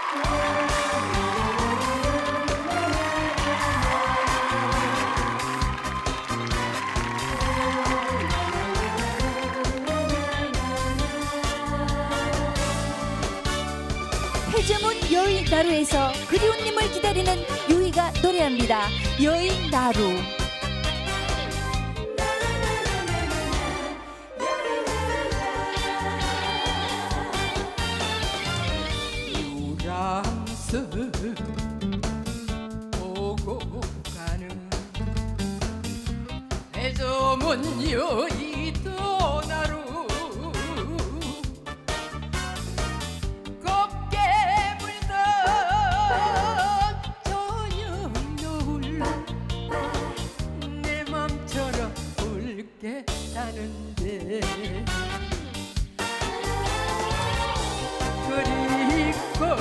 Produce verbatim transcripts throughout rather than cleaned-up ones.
해저문 여의나루에서 그리운 님을 기다리는 유희가 노래합니다. 여의나루. 유람선 보고 가는 해저문 여의나루 사는데 그리고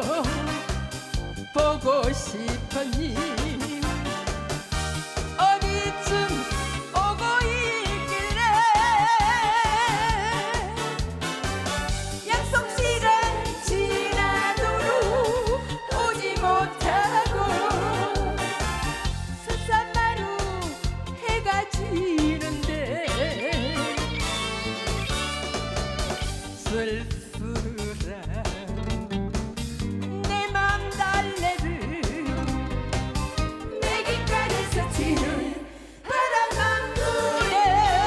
보고 싶은 님 어디쯤 오고 있길래 약속 시간 지나도록 오지 못하고 숫산마루 해가 지는데 쓸쓸한 내 맘 달래를 내 귓가에서 치는 바람만 부래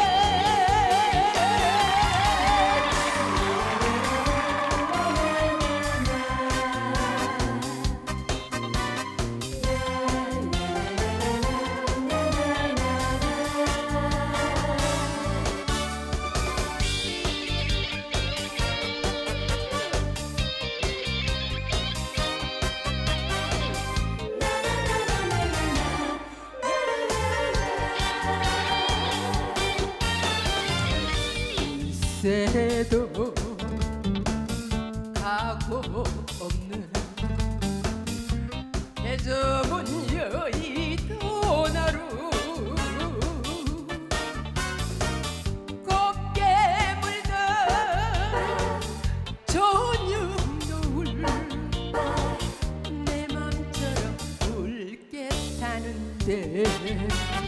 새도 가고 없는 해저문 여의나루 곱게 물던 저녁 노을 내 맘처럼 붉게 타는데